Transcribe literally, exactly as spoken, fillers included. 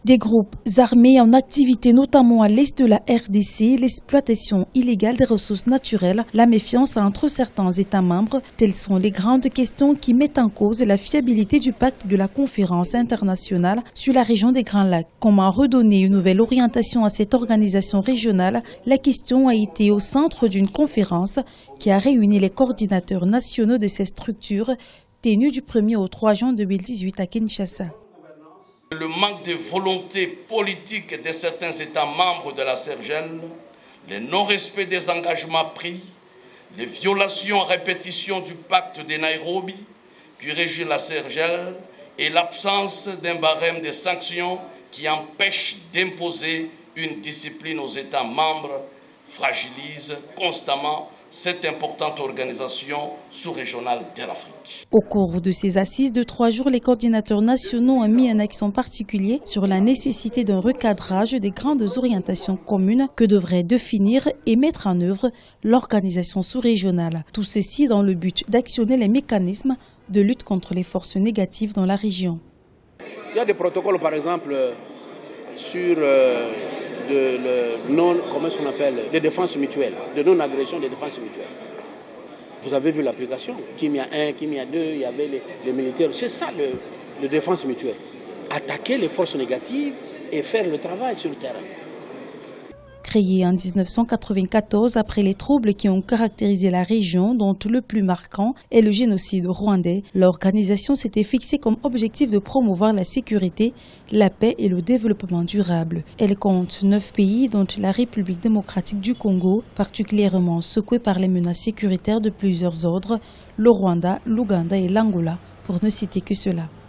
Des groupes armés en activité notamment à l'est de la R D C, l'exploitation illégale des ressources naturelles, la méfiance entre certains États membres, telles sont les grandes questions qui mettent en cause la fiabilité du pacte de la conférence internationale sur la région des Grands Lacs. Comment redonner une nouvelle orientation à cette organisation régionale? La question a été au centre d'une conférence qui a réuni les coordinateurs nationaux de ces structures, tenue du premier au trois juin deux mille dix-huit à Kinshasa. Le manque de volonté politique de certains États membres de la C E R G E L, le non-respect des engagements pris, les violations à répétition du pacte de Nairobi qui régit la C E R G E L et l'absence d'un barème de sanctions qui empêche d'imposer une discipline aux États membres fragilisent constamment cette importante organisation sous-régionale de l'Afrique. Au cours de ces assises de trois jours, les coordinateurs nationaux ont mis un accent particulier sur la nécessité d'un recadrage des grandes orientations communes que devrait définir et mettre en œuvre l'organisation sous-régionale. Tout ceci dans le but d'actionner les mécanismes de lutte contre les forces négatives dans la région. Il y a des protocoles, par exemple, sur euh, de, le non, comment on appelle, de défense mutuelle, de non-agression de défense mutuelle. Vous avez vu l'application, Kim a un, Kim a deux, il y avait les, les militaires. C'est ça le, le défense mutuelle. Attaquer les forces négatives et faire le travail sur le terrain. Créée en mille neuf cent quatre-vingt-quatorze après les troubles qui ont caractérisé la région, dont le plus marquant est le génocide rwandais, l'organisation s'était fixée comme objectif de promouvoir la sécurité, la paix et le développement durable. Elle compte neuf pays, dont la République démocratique du Congo, particulièrement secouée par les menaces sécuritaires de plusieurs ordres, le Rwanda, l'Ouganda et l'Angola, pour ne citer que cela.